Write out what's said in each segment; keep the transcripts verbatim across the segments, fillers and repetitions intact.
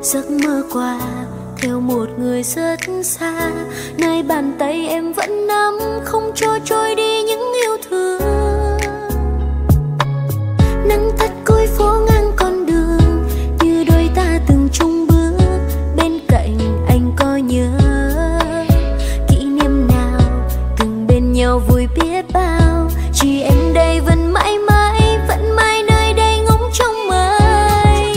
giấc mơ qua theo một người rất xa, nơi bàn tay em vẫn nắm không cho trôi đi những yêu thương. Nắng tắt cuối phố ngang con đường, như đôi ta từng chung bước, bên cạnh anh có nhớ kỷ niệm nào từng bên nhau vui biết bao. Chỉ em đây vẫn mãi mãi vẫn mãi nơi đây ngóng trong mơ anh.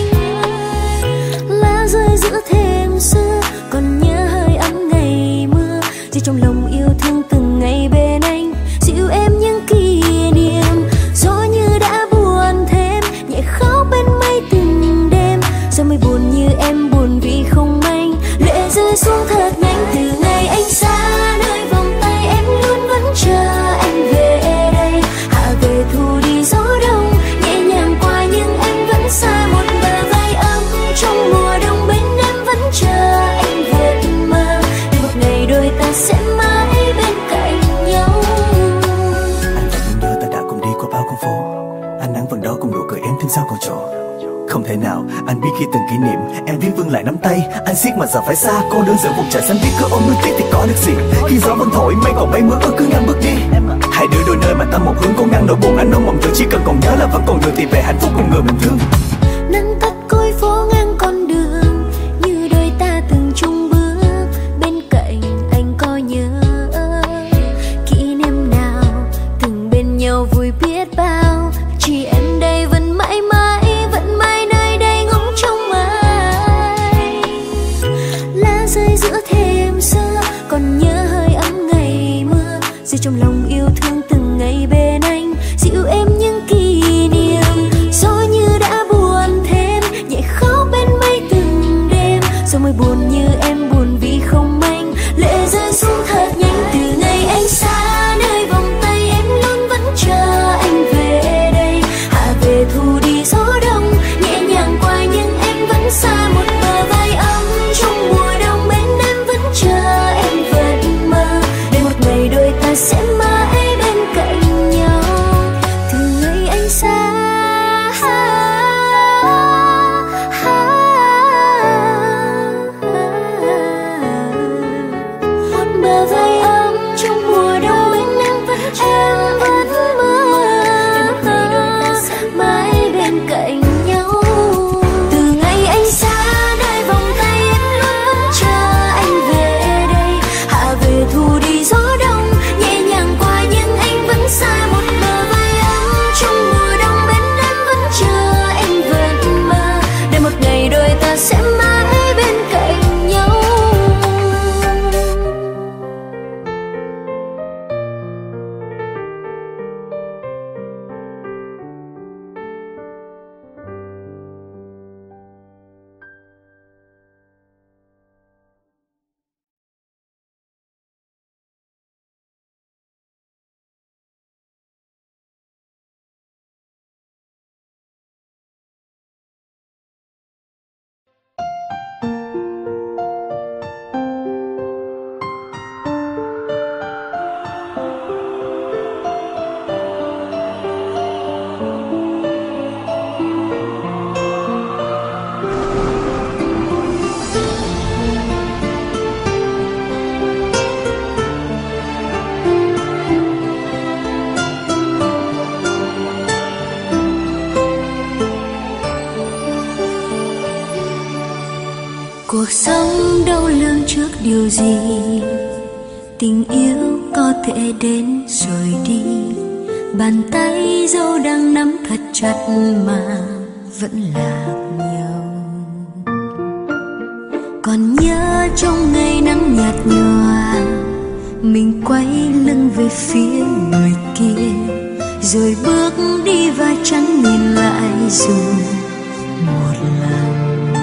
Lá rơi giữa thềm xưa còn nhớ hơi ấm ngày mưa, chỉ trong lòng yêu thương từng ngày bên anh, dịu em những kỷ niệm. Gió như đã buồn thêm, nhẹ khóc bên mây từng đêm, giờ mới buồn như em buồn vì không anh. Lệ rơi xuống thật nhanh từ ngày anh xa, nơi vòng tay em luôn vẫn chờ anh về đây. Hạ về thu đi gió đông, nhẹ nhàng qua nhưng em vẫn xa. Một bờ vai ấm trong mùa đông, bên em vẫn chờ anh về mơ, để một ngày đôi ta sẽ mãi bên cạnh nhau. Anh vẫn nhớ ta đã cùng đi qua bao con phố, ánh nắng vẫn đó cùng nụ cười em thương sao còn trổ. Không thể nào anh biết khi từng kỷ niệm em viết vương lại nắm tay anh siết mà giờ phải xa cô đơn giữa vùng trời xanh biếc, cứ ôm nước tiếc thì có được gì khi gió vẫn thổi mây còn bay mưa ước cứ ngang bước đi. Hai đứa đôi nơi mà tâm một hướng cố ngăn nỗi buồn anh ôm mộng tưởng chỉ cần còn nhớ là vẫn còn đường tìm về hạnh phúc cùng người mình thương. Nắng tắt cuối phố ngang con đường, như đôi ta từng chung bước, bên cạnh anh có nhớ kỷ niệm nào từng bên nhau vui biết bao. Chỉ em đây vẫn mãi mãi vẫn mãi nơi đây ngóng trong ai. Lá rơi giữa thềm xưa còn nhớ hơi ấm ngày mưa, dịu trong lòng yêu thương từng ngày bên anh, dịu em những kỷ niệm. Gió như đã buồn thêm, nhẹ khóc bên mây từng đêm, giờ mới buồn như em buồn vì không anh. Lệ rơi xuống thật nhanh từ ngày anh xa, nơi vòng tay em luôn vẫn chờ anh về đây. Hạ về thu đi gió đông, nhẹ nhàng qua nhưng em vẫn xa. Một bờ vai ấm trong mùa đông, bên em vẫn chờ em vẫn mơ, để một ngày đôi ta sẽ mãi bên cạnh nhau. Từ ngày anh xa, một bờ vai ấm trong mùa đông, bên em vẫn em vẫn mơ, mãi bên cạnh nhau. Từ ngày anh xa, nơi vòng tay em luôn vẫn chờ anh về đây. Hạ về thu đi gió đông, nhẹ nhàng qua nhưng anh vẫn xa. Một bờ vai ấm trong mùa đông, bên em vẫn chờ anh vẫn mơ, để một ngày đôi ta sẽ mãi bên cạnh nhau. Cuộc sống đâu lường trước điều gì, tình yêu có thể đến rồi đi. Bàn tay dẫu đang nắm thật chặt mà vẫn lạc nhau. Còn nhớ trong ngày nắng nhạt nhòa, mình quay lưng về phía người kia, rồi bước đi và chẳng nhìn lại dù một lần.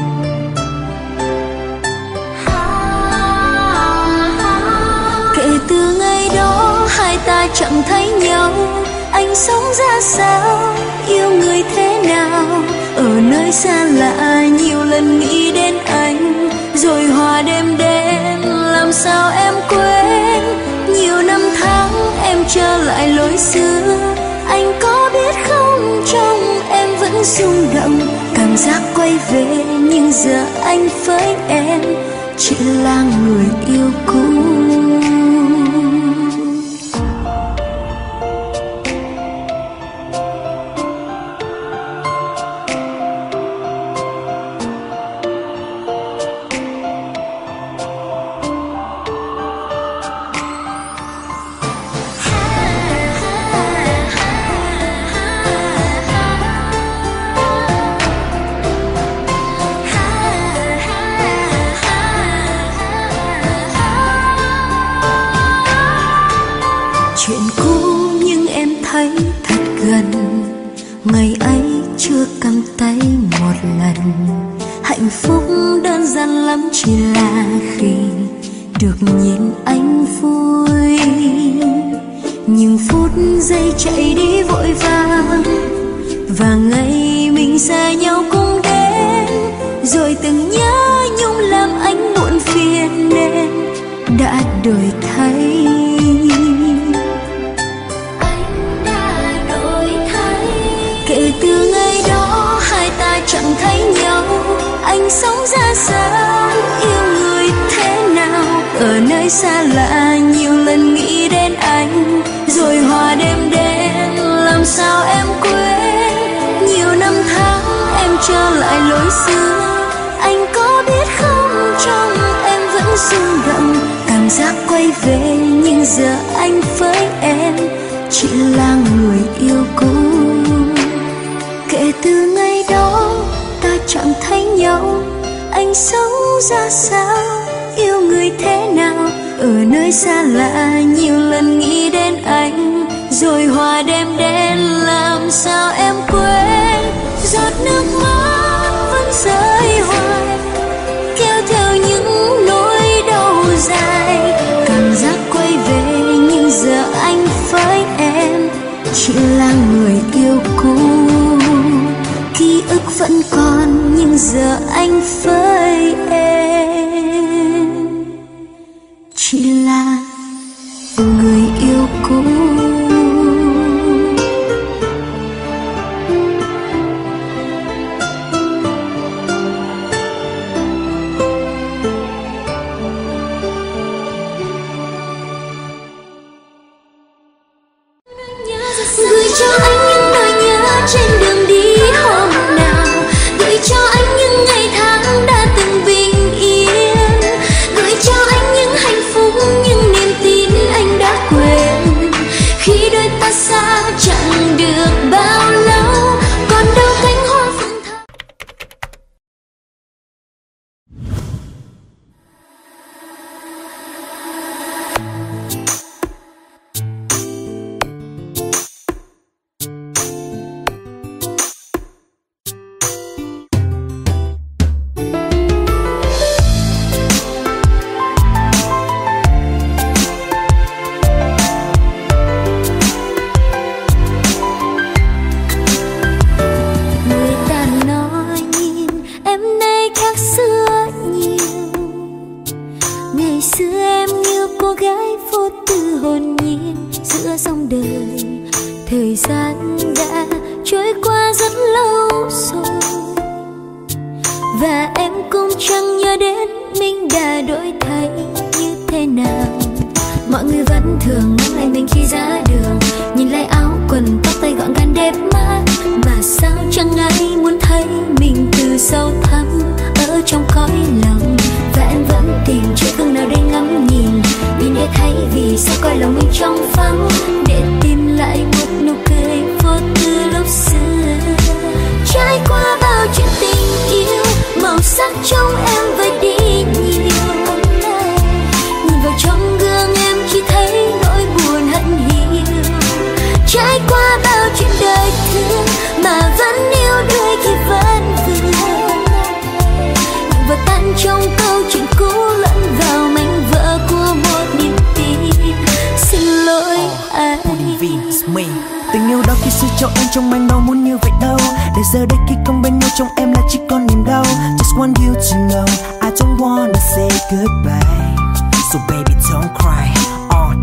Từ ngày đó hai ta chẳng thấy nhau, anh sống ra sao, yêu người thế nào. Ở nơi xa lạ nhiều lần nghĩ đến anh, rồi hòa đêm đến làm sao em quên. Nhiều năm tháng em trở lại lối xưa, anh có biết không trong em vẫn rung động. Càng cảm giác quay về, nhưng giờ anh với em chỉ là người yêu cũ. Ngày ấy chưa cầm tay một lần, hạnh phúc đơn giản lắm chỉ là khi được nhìn anh vui. Nhưng phút giây chạy đi vội vàng, và ngày mình xa nhau cũng đến, rồi từng nhớ nhung làm anh muộn phiền nên đã đổi thay. Kể từ ngày đó hai ta chẳng thấy nhau, anh sống ra sao, yêu người thế nào, ở nơi xa lạ nhiều lần nghĩ đến anh, rồi hòa đêm đến làm sao em quên. Nhiều năm tháng em trở lại lối xưa, anh có biết không, trong em vẫn rung động cảm giác quay về, nhưng giờ anh với em chỉ là người yêu cũ. Kể từ ngày đó ta chẳng thấy nhau, anh sống ra sao, yêu người thế nào, ở nơi xa lạ nhiều lần nghĩ đến anh, rồi hòa đêm đến làm sao em quên. Giọt nước mắt vẫn rơi hoài, kéo theo những nỗi đau dài, cảm giác quay về, nhưng giờ anh với em chỉ là người yêu cũ. Ký ức vẫn còn, nhưng giờ anh với em chỉ là người yêu cũ. Gửi cho anh những nỗi nhớ trên đường đi hôm nào, gửi cho anh những ngày tháng đã từng bình yên, gửi cho anh những hạnh phúc, những niềm tin anh đã quên. Khi đôi ta xa chẳng được bao lâu, còn đâu cánh hoa phượng thơm. Thời gian đã trôi qua rất lâu rồi, và em cũng chẳng nhớ đến mình đã đổi thay như thế nào. Mọi người vẫn thường ngắm lại mình khi ra đường, nhìn lại áo quần tóc tay gọn gàng đẹp mắt, mà sao chẳng ai muốn thấy mình từ sâu thẳm ở trong cõi lòng. Và em vẫn tìm chiếc gương nào để ngắm nhìn, nhìn để thấy vì sao coi lòng mình trong vắng, để tìm lại một nụ cười vô tư lúc xưa. Trải qua bao chuyện tình yêu, màu sắc trong em vơi đi nhiều, nhìn vào trong gương em chỉ thấy nỗi buồn hận hiu. Trải qua bao chuyện đời thương mà vẫn yêu đuổi khi vẫn vương, và tan trong câu chuyện cũ lẫn vào mảnh vỡ của một niềm tin. Xin lỗi anh. Tình yêu đó khi xưa cho em trong anh đâu muốn như vậy đâu, để giờ đây khi không bên nhau trong em là chỉ còn niềm đau. Just want you to know I don't wanna say goodbye, so baby don't cry. All đến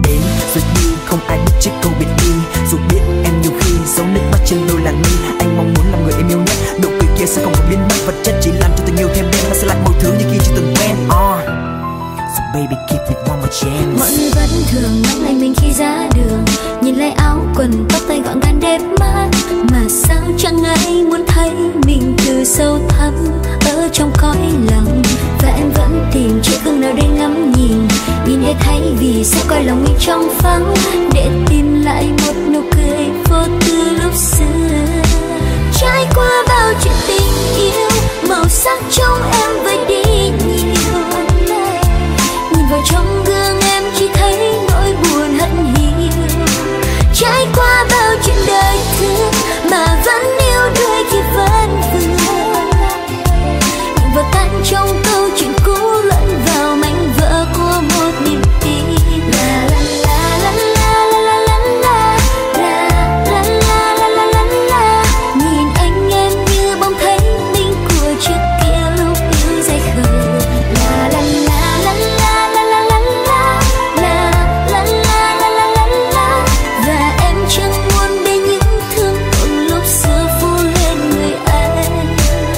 rồi đi, không ai biết trước câu biệt đi. Dù biết em nhiều khi giấu nước mắt trên đôi làn mi, anh mong muốn làm người em yêu nhất. Nụ cười kia sẽ không còn biến mất, vật chất chỉ làm cho tình yêu thêm đen, mà sẽ lại mọi thứ như khi chưa từng quen. uh. So baby give me one more chance. Mọi người vẫn thường ngắm lại mình khi ra đường, nhìn lại áo quần tóc tay gọn gàng đẹp mắt, mà sao chẳng ai muốn thấy mình từ sâu thẳm ở trong cõi lòng. Và em vẫn tìm chiếc gương nào để ngắm nhìn, nhìn để thấy vì sao coi lòng mình trong vắng, để tìm lại một nụ cười vô tư lúc xưa. Trải qua bao chuyện tình yêu, màu sắc trong em vơi đi nhiều. Nhìn vào trong gương em chỉ thấy nỗi buồn hận hiu. Trải qua bao chuyện đời thương mà vẫn yêu đuổi khi vẫn vương. Nhìn vào tan trong câu chuyện cũ lẫn vào mảnh vỡ của một niềm tin. La la la la la la la la la la la la la la la. Nhìn anh em như bóng thấy mình của trước kia lúc yêu dại khờ. La la la la la la la la la la la la la la la. Và em chẳng muốn để những thương tổn lúc xưa phủ lên người anh.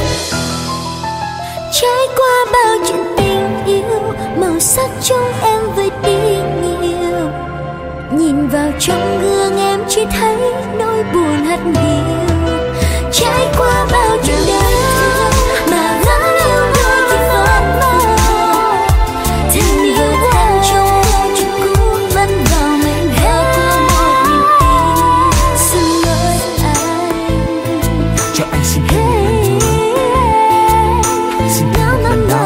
Trải qua bao chuyện tình yêu, màu sắc trong em vơi đi nhiều. Nhìn vào trong gương em chỉ thấy nỗi buồn hận hiu. Trải qua bao chuyện đời mà vẫn yêu đôi khi vẫn mơ. Tình yêu em trong câu chuyện cũ vẫn vào mảnh vỡ của một niềm tin. Xin lỗi anh, cho anh xin thêm một lần nữa, xin thêm một lần đó.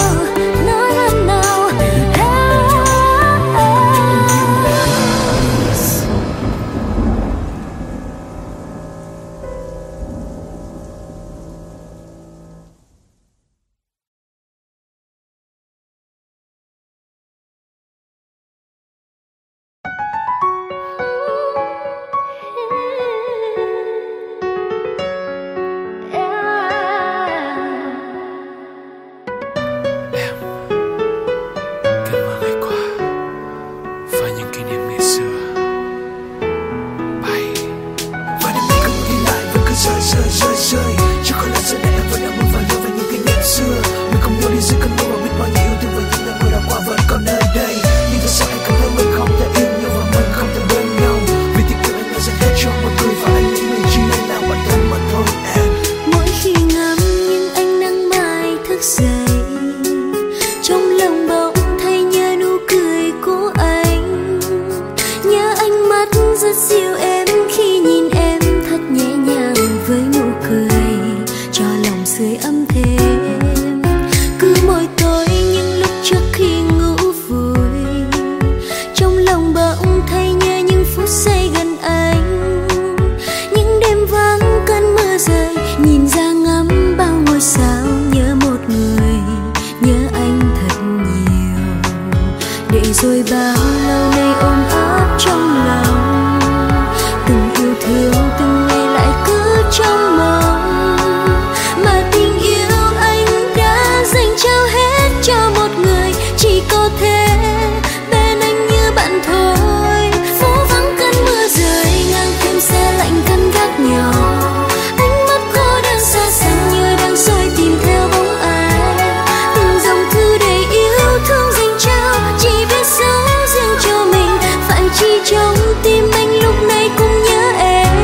Rồi bao lâu nay ôm ấp trong lòng, từng yêu thương từng ngày lại cứ trong mộng. Mà tình yêu anh đã dành trao hết cho một người, chỉ có thế bên anh như bạn thôi. Phố vắng cơn mưa rơi, ngang thêm xe lạnh cân gác nhau. Ánh mắt cô đơn xa xăm như đang soi tìm theo bóng ai. Từng dòng thư đầy yêu thương dành trao, chỉ biết sống riêng cho mình. Phải chi trong tim anh lúc này cũng nhớ em.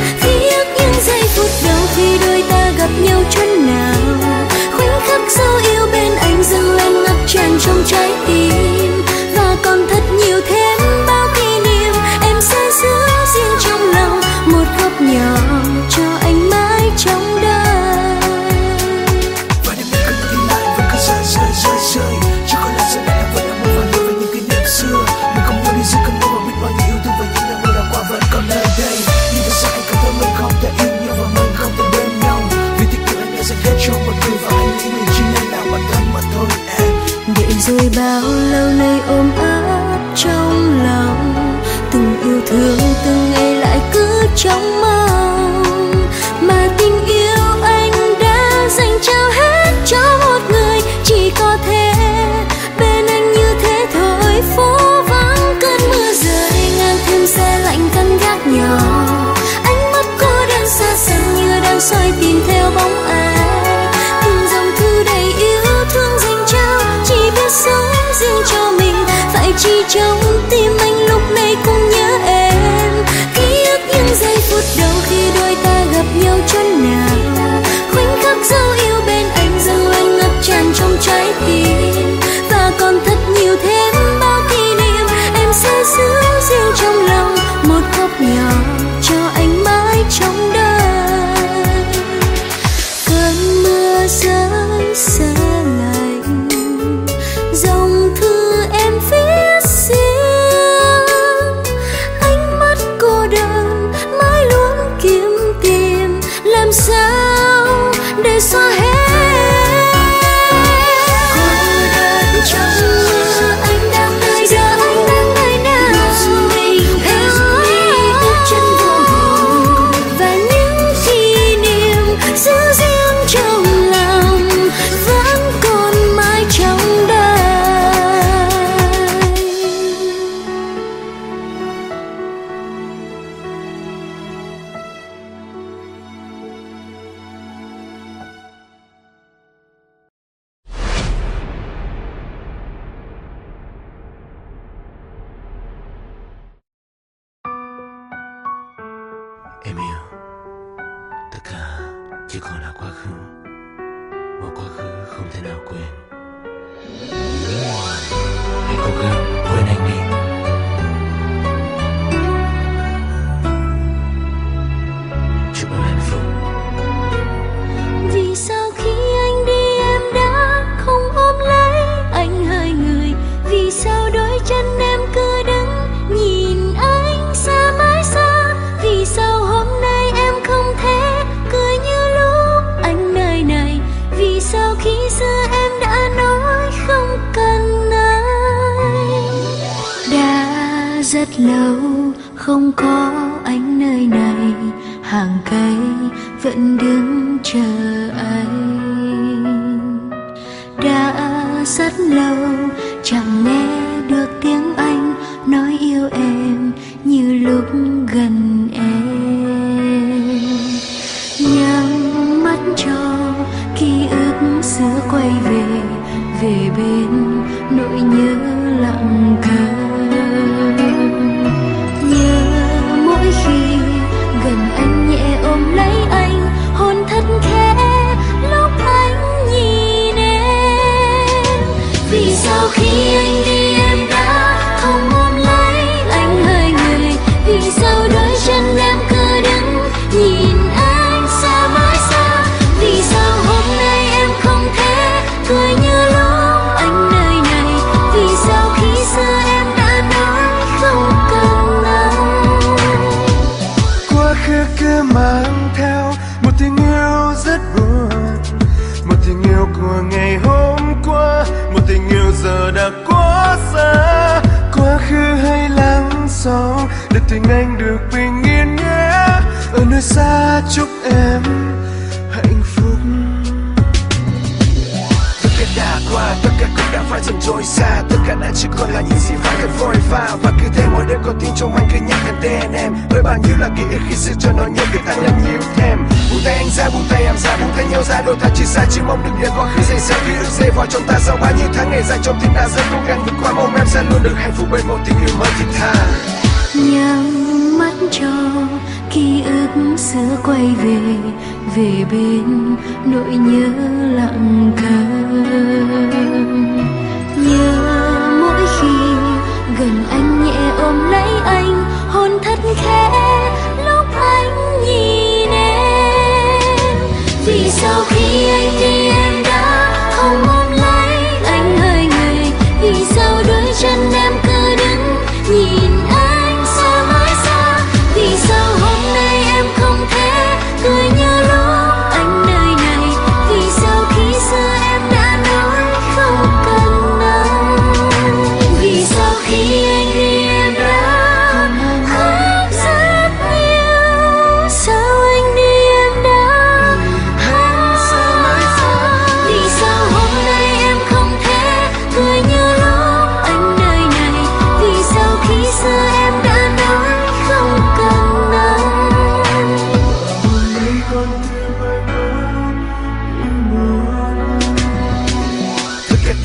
Ký ức những giây phút đầu khi đôi ta gặp nhau chốn nào. Khoảnh khắc dấu yêu bên anh dâng lên ngập tràn trong trái tim. Và còn thật nhiều thêm bao kỷ niệm em sẽ giữ riêng trong lòng. Một góc nhỏ cho anh mãi trong đời. Và đêm nay cơn đi lại vẫn cứ rơi rơi rơi rơi. Chứ có lẽ giờ này em vẫn đang muốn vào với những kỷ niệm xưa. Mình không muốn đi giữa cơn mưa và biết bao nhiêu yêu thương và những ngày mưa đã qua vẫn còn nơi đây. Nhưng tại sao anh cảm thấy mình không thể yêu nhau và mình không thể bên nhau? Vì tình yêu anh đã dành hết cho một người và anh nghĩ mình chỉ nên là bản thân mà thôi em. Để rồi bao lâu nay ôm ấp trong lòng, từng yêu thương từng ngày lại cứ trong mong. Mà tình yêu anh đã dành trao hết cho một người, chỉ có thế bên anh như thế thôi. Phố vắng cơn mưa rơi, ngang giữ riêng trong lòng, một góc nhỏ cho anh mãi trong đời. Cơn mưa rơi sẽ lạnh, dòng thư em viết riêng, ánh mắt cô đơn mãi luôn kiếm tìm làm sao để xóa hết. Em yêu, tất cả chỉ còn là quá khứ, một quá khứ không thể nào quên. Hãy cố gắng quên anh đi. Chúc em hạnh phúc. Vì sao khi anh đi em đã không ôm lấy anh hơi người? Vì sao đôi chân em cứ đứng nhìn anh xa mãi xa? Vì sao hôm nay em không thể cười như lúc anh nơi này? Vì sao khi xưa em đã nói không cần anh? Đã rất lâu không có anh nơi này, hàng cây vẫn đứng chờ anh. Đã rất lâu chẳng nghe được tiếng anh nói yêu em như lúc gần em. Nhắm mắt cho ký ức xưa quay về, về bên nỗi nhớ lặng thầm. Nhớ mỗi khi gần anh nhẹ ôm lấy anh, hôn thật khẽ lúc anh nhìn em. Vì sao khi anh đi em đã không ôm lấy anh hơi người? Vì sao đôi chân em cứ đứng nhìn anh xa mãi xa? Vì sao hôm nay em không thể cười như lúc anh nơi này? Vì sao khi xưa em đã nói không cần anh? Quá khứ cứ mang theo một tình yêu rất buồn, một tình yêu của ngày hôm qua, một tình yêu giờ đã quá xa. Quá khứ hãy lắng sóng để tình anh được bình yên nhé. Ở nơi xa chúc em hạnh phúc. Tất cả đã qua, tất cả cũng đã phải dần trôi xa, tất cả đã chỉ còn là những gì phải cần phôi pha. Và cứ thế mỗi đêm con tim trong anh cứ nhắc đến tên em, với bao nhiêu là ký ức khi xưa cho nó nhớ cứ tăng lên nhiều thêm. Buông tay anh ra, buông tay em ra, buông tay nhau ra, đôi ta chỉ xa chỉ mong được để quá khứ dày sao ký ức dày vào trong ta sau bao nhiêu tháng ngày dài trong tim ta rất cố gắng vượt qua, mong em sẽ luôn được hạnh phúc bên một tình yêu mới thiết tha. Nhắm mắt cho ký ức xưa quay về, về bên nỗi nhớ lặng thầm. Nhớ mỗi khi gần anh nhẹ ôm lấy anh, hôn thật khẽ lúc anh nhìn em. Vì sao khi anh đi em đã không ôm lấy anh hơi người? Vì sao đôi chân em cứ đứng nhìn anh xa mãi xa? Vì sao hôm nay em không thể cười như lúc anh nơi này? Vì sao khi xưa em đã nói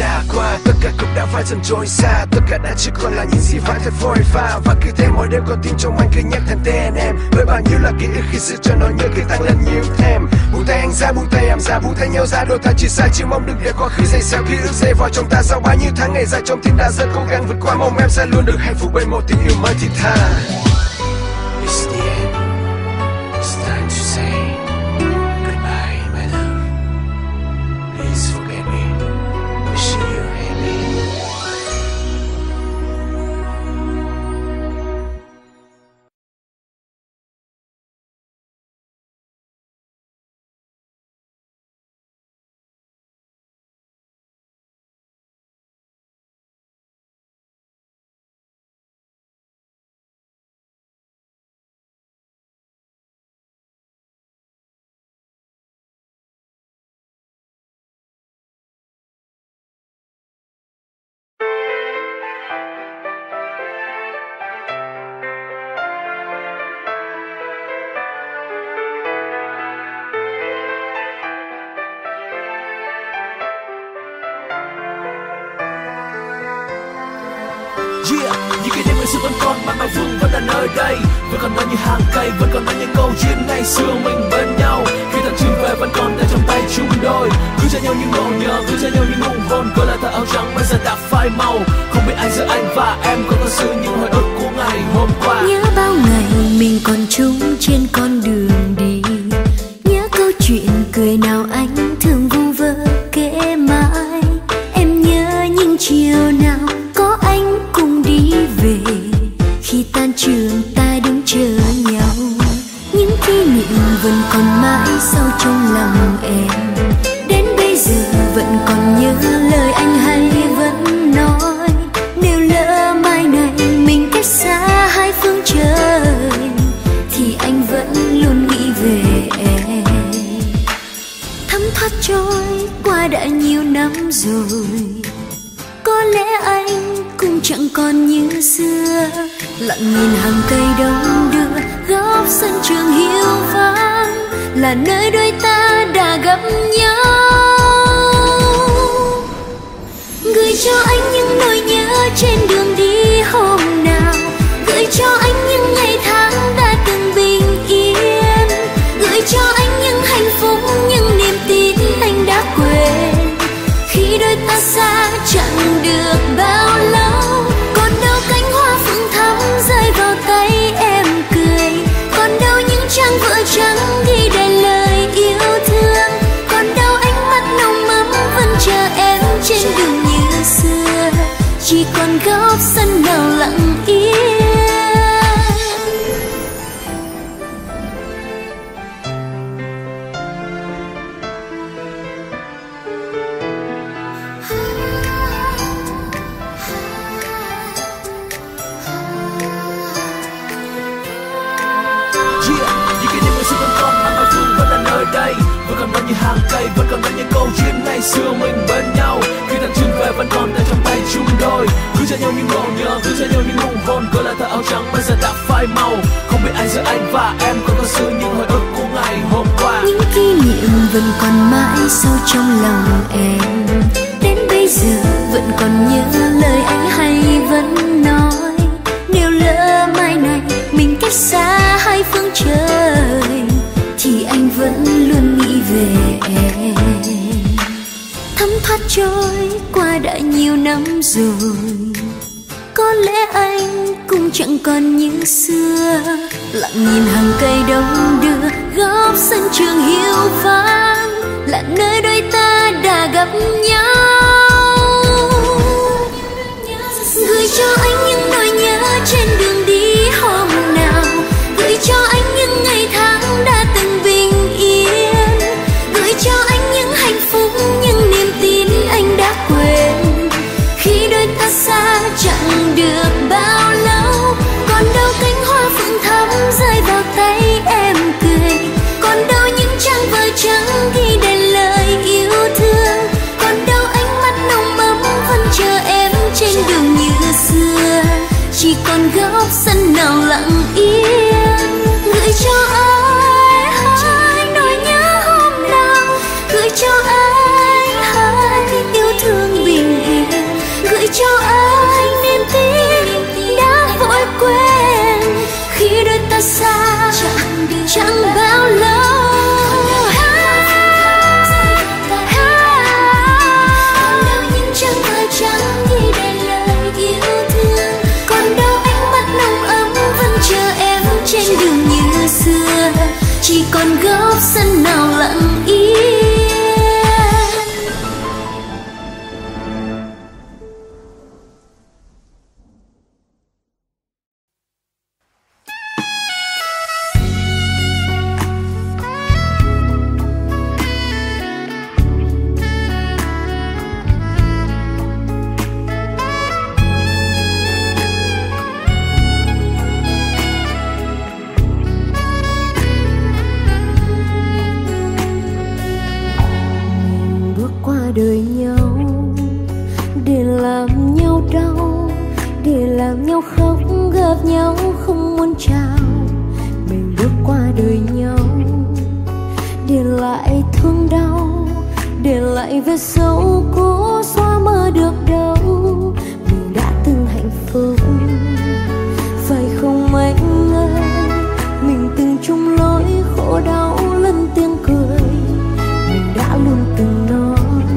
đã qua, tất cả cũng đã phải dần trôi xa. Tất cả đã chỉ còn là những gì phải thật vội vã. Và cứ thế mỗi đêm con tim trong anh cứ nhắc thằng tên em. Với bao nhiêu là ký ức khi xưa cho nó nhớ cứ tăng lên nhiều thêm. Buông tay anh ra, buông tay em ra, buông tay nhau ra. Đôi ta chỉ sai chỉ mong đừng để quá khứ dây xéo ký ức dây vào trong ta. Sau bao nhiêu tháng ngày dài trong tim đã rất cố gắng vượt qua, mong em sẽ luôn được hạnh phúc bên một tình yêu mới thì tha. It's the end. It's time to say goodbye, my love. Please forget me. Wish you happy. Yeah, những kỷ niệm ngày xưa vẫn còn mãi mãi vương vẫn là nơi đây, vẫn còn đó như hàng cây, vẫn còn đó những câu chuyện ngày xưa mình bên nhau. Khi ta chìm về vẫn còn tay trong tay chúng đôi, cứ cho nhau những ngộ nhớ, cứ cho nhau những nụ hôn. Gọi là tà áo trắng bây giờ đã phai màu, không biết ai giữa anh và em còn có sự những hồi ức của ngày hôm qua. Nhớ bao ngày mình còn chung trên con đường đi, nhớ câu chuyện cười nào anh thường vu vơ kể mãi. Em nhớ những chiều nào có anh cùng đi về, khi tan trường ta đứng chờ nhau. Những kỷ niệm vẫn còn mãi sâu trong lòng em, đến bây giờ vẫn còn nhớ lời anh hay vẫn nói. Nếu lỡ mai này mình cách xa hai phương trời, thì anh vẫn luôn nghĩ về em. Thấm thoát trôi qua đã nhiều năm rồi, có lẽ anh cũng chẳng còn như xưa. Lặng nhìn hàng cây đông đưa, góc sân trường hiu vắng là nơi đôi ta đã gặp nhau. Gửi cho anh những nỗi nhớ trên đường đi hôm nào, gửi cho anh những ngày tháng đã từng bình yên, gửi cho anh những hạnh phúc, những niềm tin anh đã quên. Khi đôi ta xa chẳng được bao lâu, còn đâu cánh hoa phượng thắm rơi vào tay em cười, còn đâu những trang vở trắng ghi đầy lời yêu thương, còn đâu ánh mắt nồng ấm vẫn chờ em trên đường như xưa, chỉ còn góc sân nào lặng yên. Đây vẫn còn đó như hàng cây, vẫn còn đó những câu chuyện ngày xưa mình bên nhau. Khi ta chìm về vẫn còn tay trong tay chúng đôi, cứ cho nhau những ngộ nhớ, cứ cho nhau những nụ hôn. Gọi là tà áo trắng bây giờ đã phai màu, không biết ai giữa anh và em còn có sự những hồi ức của ngày hôm qua. Những kỷ niệm vẫn còn mãi sâu trong lòng em, đến bây giờ vẫn còn nhớ lời anh hay vẫn nói. Nếu lỡ mai này mình cách xa hai phương trời, thì anh vẫn luôn nghĩ về em. Thấm thoát trôi qua đã nhiều năm rồi, có lẽ anh cũng chẳng còn như xưa. Lặng nhìn hàng cây đông đưa, góc sân trường hiu vắng là nơi đôi ta đã gặp nhau. Gửi cho anh những nỗi nhớ trên đường đi hôm nào, gửi cho anh những ngày tháng đã từng bình yên, gửi cho anh những hạnh phúc, những niềm tin anh đã quên. Khi đôi ta xa chẳng được bao lâu, còn đâu cánh hoa phượng thắm rơi vào tay em cười, còn đâu những trang vở trắng ghi đầy lời yêu thương, còn đâu ánh cho anh niềm tin đã vội quên khi đôi ta xa chẳng bao lâu. Nhưng chẳng phải chẳng ghi đầy lời yêu thương, còn đâu ánh mắt nồng ấm vẫn chờ em trên đường như xưa, chỉ còn góc sân nào lặng yên. Đời nhau để làm nhau đau, để làm nhau khóc, gặp nhau không muốn chào. Mình bước qua đời nhau để lại thương đau, để lại vết sâu cố xóa mơ được đâu. Mình đã từng hạnh phúc phải không anh ơi, mình từng chung lối khổ đau lẫn tiếng cười. Mình đã luôn từng nói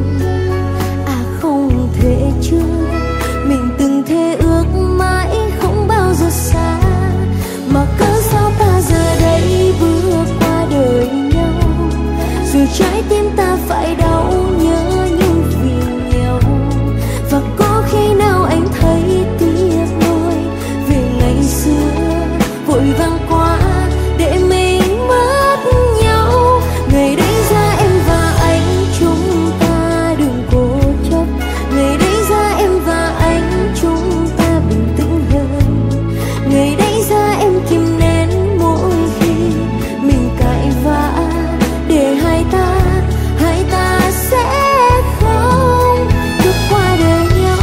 thế chưa, mình từng thề ước mãi không bao giờ xa, mà cớ sao ta giờ đây bước qua đời nhau, rồi trái tim ta phải đau nhớ nhung vì nhau. Và có khi nào anh thấy tiếc nuối về ngày xưa vội vàng quá để mình mất nhau. Ngày đấy ra em và anh chúng ta đừng cố chấp, ngày đấy ra em và anh chúng ta bình tĩnh hơn. Ngày đấy ra em kìm nén mỗi khi mình cãi vã, để hai ta, hai ta sẽ không bước qua đời nhau.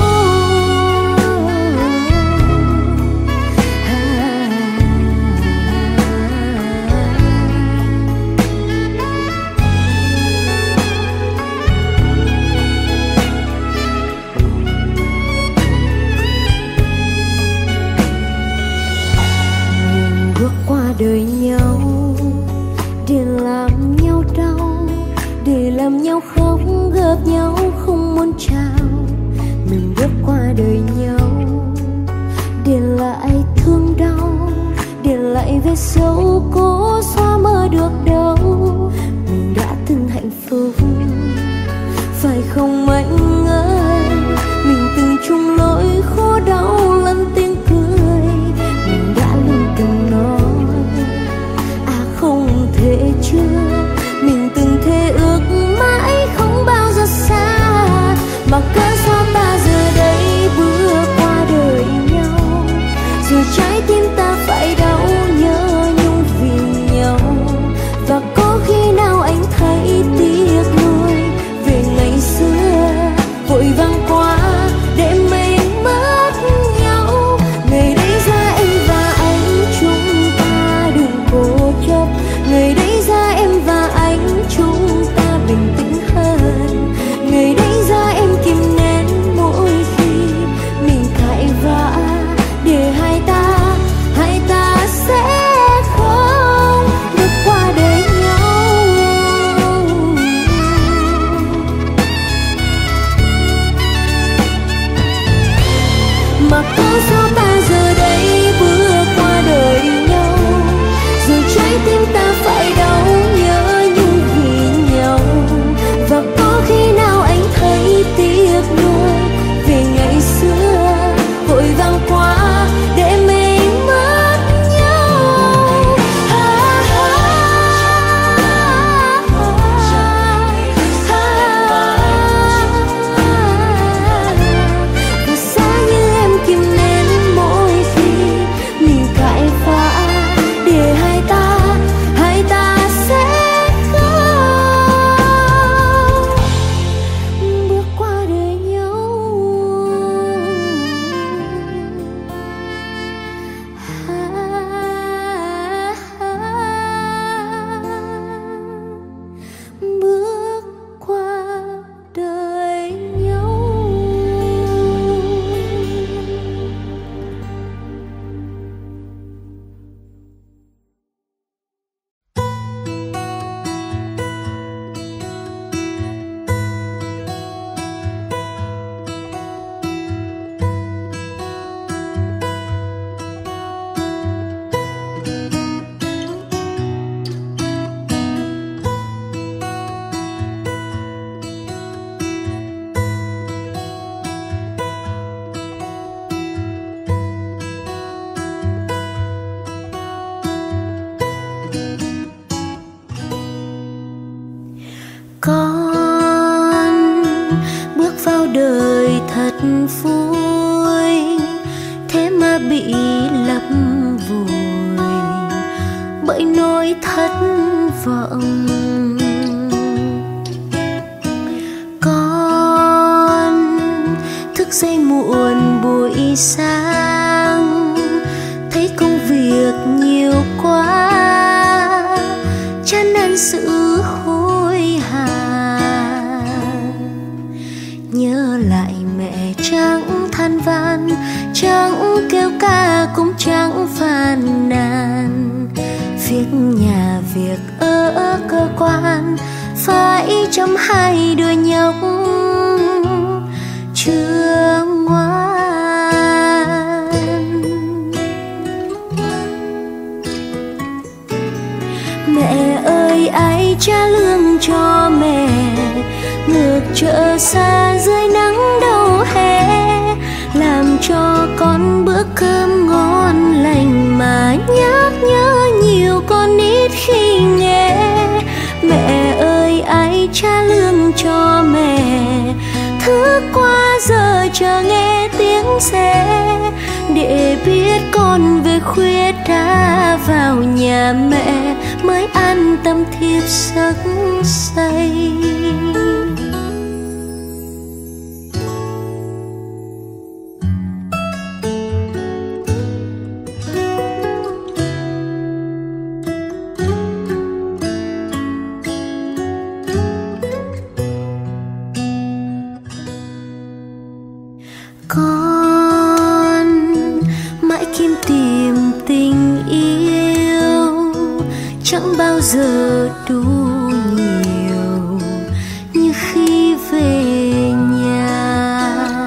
Đời nhau để làm nhau đau, để làm nhau khóc, gặp nhau không muốn chào. Mình bước qua đời nhau để lại thương đau, để lại vết sâu cố xóa mơ được đâu. Mình đã từng hạnh phúc phải không anh ơi, mình từng chung lối khổ đau lẫn tiếng cười. Mình đã luôn từng nói không thể chưa, mình từng thề ước mãi không bao giờ xa, mà cớ sao ta giờ đây bước qua đời nhau, rồi trái tim ta phải đau nhớ nhung vì nhau. Và có khi nào anh thấy tiếc nuối về ngày xưa vội vàng quá để mình mất nhau. Ngày đấy ra em và anh chúng ta đừng cố chấp, ngày đấy ra em và anh chúng ta bình tĩnh hơn. Ngày đấy ra em kìm nén mỗi khi Con bước vào đời thật vui, thế mà bị lấp vùi bởi nỗi thất vọng. Con thức dậy muộn buổi sáng, thấy công việc nhiều quá, chán nản sự hối hả. Nhớ lại mẹ chẳng than van, chẳng kêu ca cũng chẳng phàn nàn. Việc nhà việc ở cơ quan phải chăm hai đứa nhóc chưa ngoan. Mẹ ơi ai trả lương cho mẹ, ngược chợ xa dưới nắng đầu hè, làm cho con bữa cơm ngon lành mà nhắc nhớ nhiều con ít khi nghe. Mẹ ơi ai trả lương cho mẹ, thức qua giờ chờ nghe tiếng xe, để biết con về khuya đã vào nhà mẹ mới an tâm thiếp giấc say. Con mãi kiếm tìm tình yêu, chẳng bao giờ đủ nhiều như khi về nhà.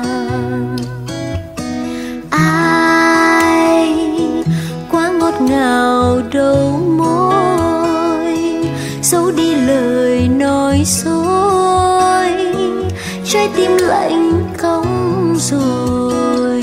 Ai quá ngọt ngào đầu môi, giấu đi lời nói dối, trái tim lạnh cống rồi.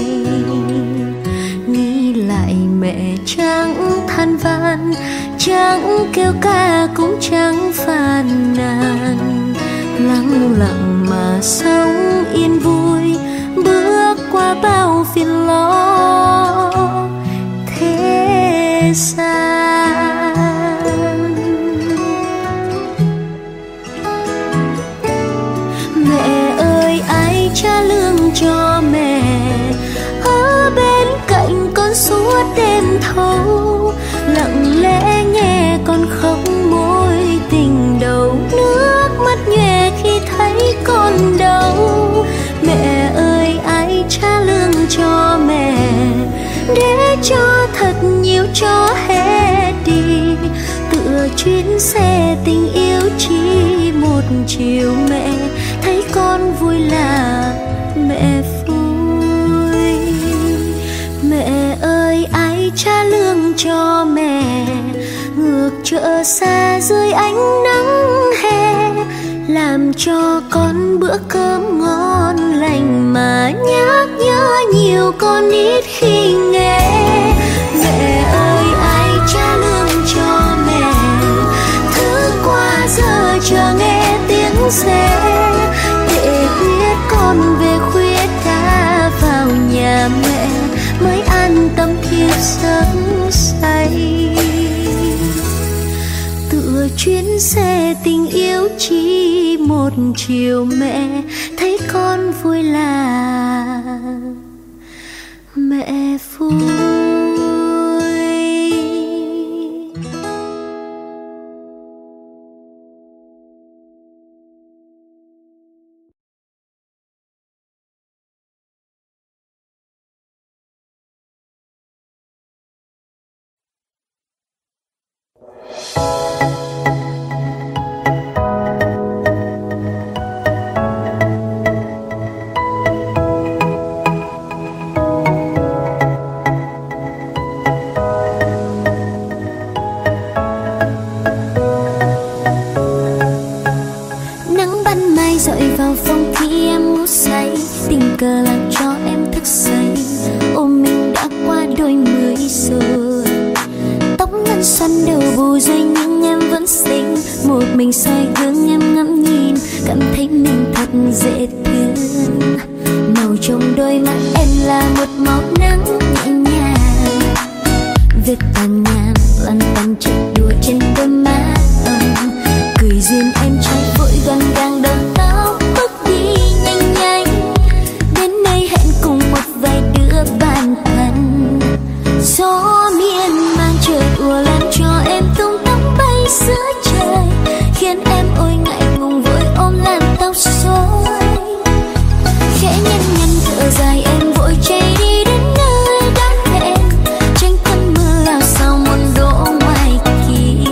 Nghĩ lại mẹ chẳng than van, chẳng kêu ca cũng chẳng phàn nàn. Lặng lặng mà sống yên vui, bước qua bao phiền lo thế gian. Mẹ ơi ai trả lương cho mẹ, ở bên cạnh con suốt đêm thâu, lặng lẽ nghe con khóc mối tình đầu, nước mắt nhòe khi thấy con đau. Mẹ ơi ai trả lương cho mẹ, để cho thật nhiều cho hết đi, tựa chuyến xe tình yêu chỉ một chiều. Mẹ thấy con vui là mẹ vui. Mẹ ơi ai trả lương cho mẹ, ngược chợ xa dưới ánh nắng hè, làm cho con bữa cơm ngon lành mà nhắc nhớ nhiều con ít khi nghe. Mẹ ơi ai trả lương cho mẹ, thức qua giờ chờ nghe tiếng xe, để biết con về khuya đã vào nhà mẹ mới an tâm thiếp giấc say. Tựa chuyến xe tình yêu chỉ một chiều, mẹ thấy con vui là mẹ vui. cờ làm cho em thức dậy. Ôm mình đã qua đôi mươi rồi, tóc ngắn xoăn đầu bù dây nhưng em vẫn xinh. một mình soi gương em ngắm nhìn, cảm thấy mình thật dễ thương. Màu trong đôi mắt em là một màu nắng nhẹ nhàng, vết tàn nhang lăn tăn chạy đùa trên đôi má ông. Cười duyên em trai vội gọn gàng đầu tóc bước đi nhanh nhanh, đến nơi hẹn cùng một vài đứa bạn thân. Gió miên man trời ùa làm cho em tung tóc bay giữa trời, khiến em ôi ngại ngùng vội ôm làn tóc rối. Khẽ nhăn nhăn thở dài em vội chạy đi đến nơi đã hẹn, tranh cơn mưa lao sao một đỗ ngoài kia.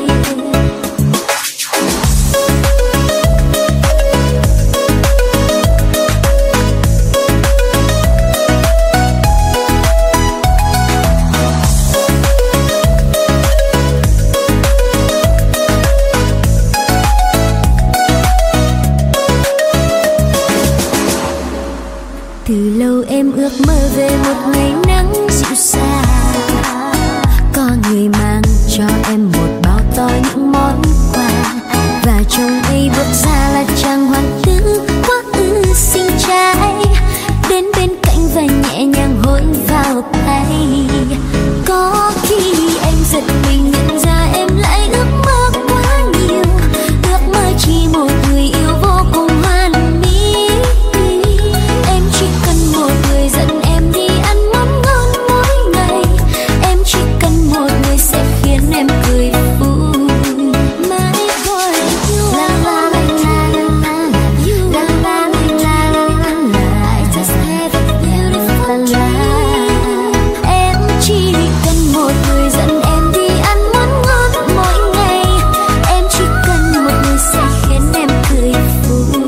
Từ lâu em ước mơ về một ngày nắng dịu dàng, có người mang cho em một bao to những món quà, và trong ấy bước ra là chàng hoàng tử quá ư xinh trai, đến bên cạnh và nhẹ nhàng hôn vào tay. Có khi em giật mình nhận ra em lại ước mơ quá nhiều, ước mơ chỉ một người yêu vô cùng hoàn mỹ. Em chỉ cần một người dẫn em đi ăn món ngon mỗi ngày, em chỉ cần một người sẽ khiến em cười vui. Mãi gọi you la la la la la you la la la la la la. I just have a beautiful dream. Em chỉ cần một người dẫn em đi ăn món ngon mỗi ngày, em chỉ cần một người sẽ khiến em cười vui.